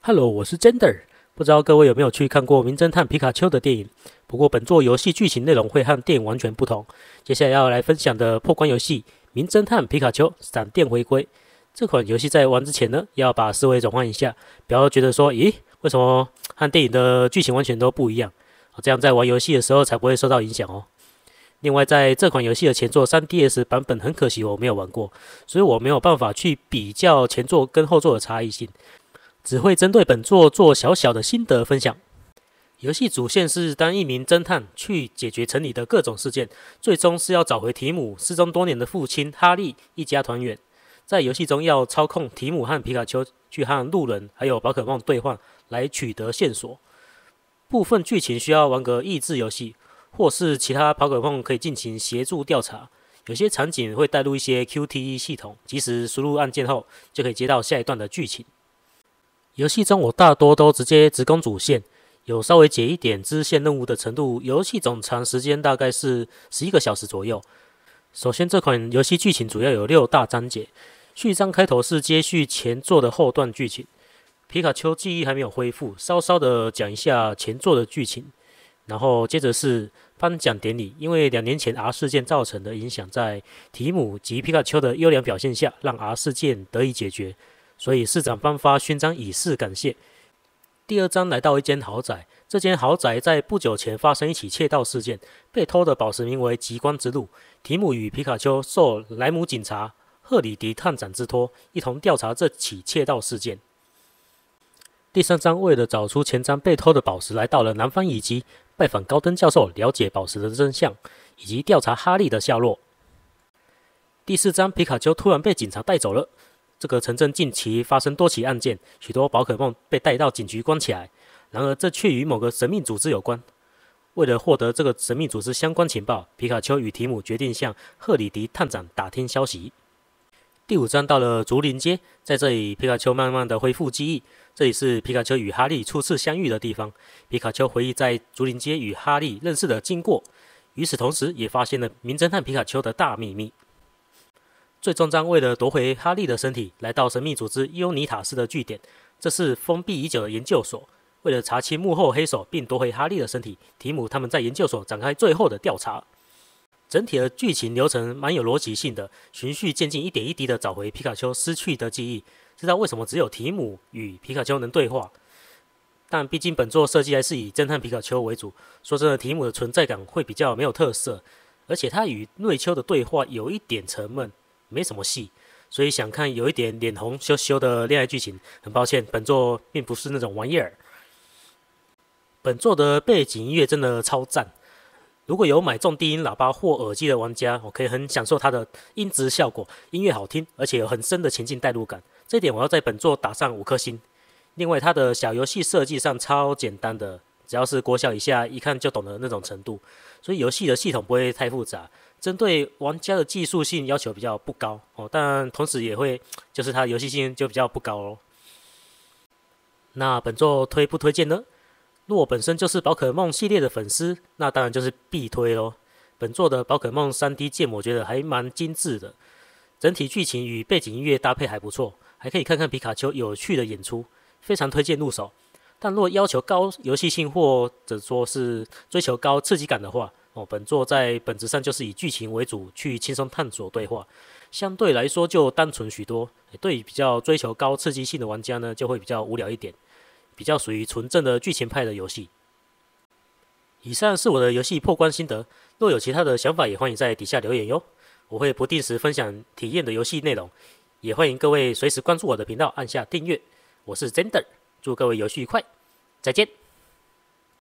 Hello，我是 Gender。不知道各位有没有去看过《名侦探皮卡丘》的电影？不过本作游戏剧情内容会和电影完全不同。接下来要来分享的破关游戏《名侦探皮卡丘：闪电回归》这款游戏在玩之前呢，要把思维转换一下，不要觉得说，咦，为什么和电影的剧情完全都不一样？这样在玩游戏的时候才不会受到影响哦。另外，在这款游戏的前作 3DS 版本很可惜我没有玩过，所以我没有办法去比较前作跟后作的差异性。只会针对本作做小小的心得分享。游戏主线是当一名侦探去解决城里的各种事件，最终是要找回提姆失踪多年的父亲哈利一家团圆。在游戏中要操控提姆和皮卡丘去和路人还有宝可梦兑换，来取得线索。部分剧情需要玩个益智游戏，或是其他宝可梦可以进行协助调查。有些场景会带入一些 QTE 系统，即使输入按键后就可以接到下一段的剧情。游戏中我大多都直接直攻主线，有稍微解一点支线任务的程度。游戏总长时间大概是11个小时左右。首先，这款游戏剧情主要有6大章节，序章开头是接续前作的后段剧情。皮卡丘记忆还没有恢复，稍稍的讲一下前作的剧情，然后接着是颁奖典礼，因为2年前 R 事件造成的影响，在提姆及皮卡丘的优良表现下，让 R 事件得以解决。所以市长颁发勋章以示感谢。第2章来到一间豪宅，这间豪宅在不久前发生一起窃盗事件，被偷的宝石名为极光之路。提姆与皮卡丘受莱姆警察赫里迪探长之托，一同调查这起窃盗事件。第3章为了找出前章被偷的宝石，来到了南方遗迹，拜访高登教授，了解宝石的真相，以及调查哈利的下落。第4章皮卡丘突然被警察带走了。这个城镇近期发生多起案件，许多宝可梦被带到警局关起来。然而，这却与某个神秘组织有关。为了获得这个神秘组织相关情报，皮卡丘与提姆决定向赫里迪探长打听消息。第5章到了竹林街，在这里，皮卡丘慢慢的恢复记忆。这里是皮卡丘与哈利初次相遇的地方。皮卡丘回忆在竹林街与哈利认识的经过，与此同时，也发现了名侦探皮卡丘的大秘密。最终章为了夺回哈利的身体，来到神秘组织尤尼塔斯的据点，这是封闭已久的研究所。为了查清幕后黑手并夺回哈利的身体，提姆他们在研究所展开最后的调查。整体的剧情流程蛮有逻辑性的，循序渐进，一点一滴的找回皮卡丘失去的记忆，知道为什么只有提姆与皮卡丘能对话。但毕竟本作设计还是以侦探皮卡丘为主，说真的，提姆的存在感会比较没有特色，而且他与瑞秋的对话有一点沉闷。没什么戏，所以想看有一点脸红羞羞的恋爱剧情，很抱歉，本作并不是那种玩意儿。本作的背景音乐真的超赞，如果有买重低音喇叭或耳机的玩家，我可以很享受它的音质效果，音乐好听，而且有很深的情境代入感，这一点我要在本作打上5颗星。另外，它的小游戏设计上超简单的，只要是国小以下一看就懂的那种程度，所以游戏的系统不会太复杂。针对玩家的技术性要求比较不高哦，但同时也会就是它的游戏性就比较不高哦。那本作推不推荐呢？若我本身就是宝可梦系列的粉丝，那当然就是必推咯。本作的宝可梦 3D 建模我觉得还蛮精致的，整体剧情与背景音乐搭配还不错，还可以看看皮卡丘有趣的演出，非常推荐入手。但若要求高游戏性或者说是追求高刺激感的话，本作在本质上就是以剧情为主，去轻松探索对话，相对来说就单纯许多。对于比较追求高刺激性的玩家呢，就会比较无聊一点，比较属于纯正的剧情派的游戏。以上是我的游戏破关心得，若有其他的想法，也欢迎在底下留言哟。我会不定时分享体验的游戏内容，也欢迎各位随时关注我的频道，按下订阅。我是 Zender，祝各位游戏愉快，再见。